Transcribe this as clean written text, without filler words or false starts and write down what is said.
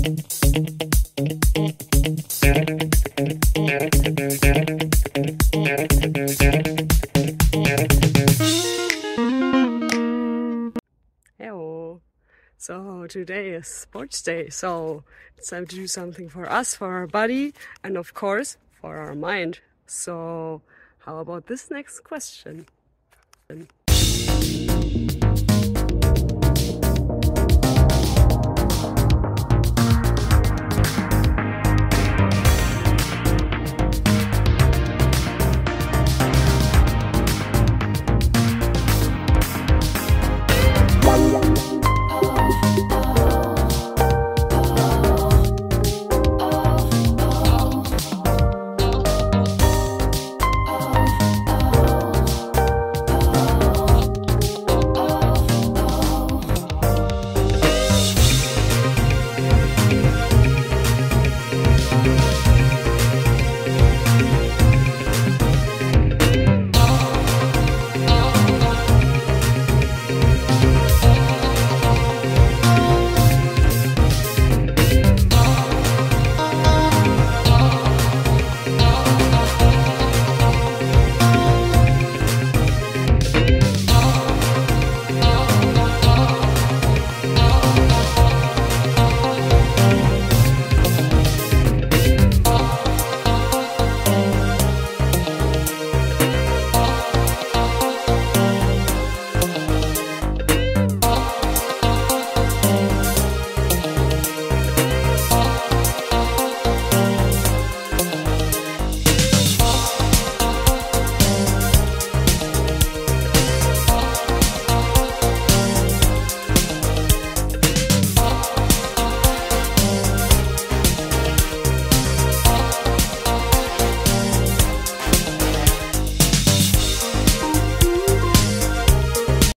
Hello. So today is sports day, so it's time to do something for us, for our body, and of course for our mind. So how about this next question?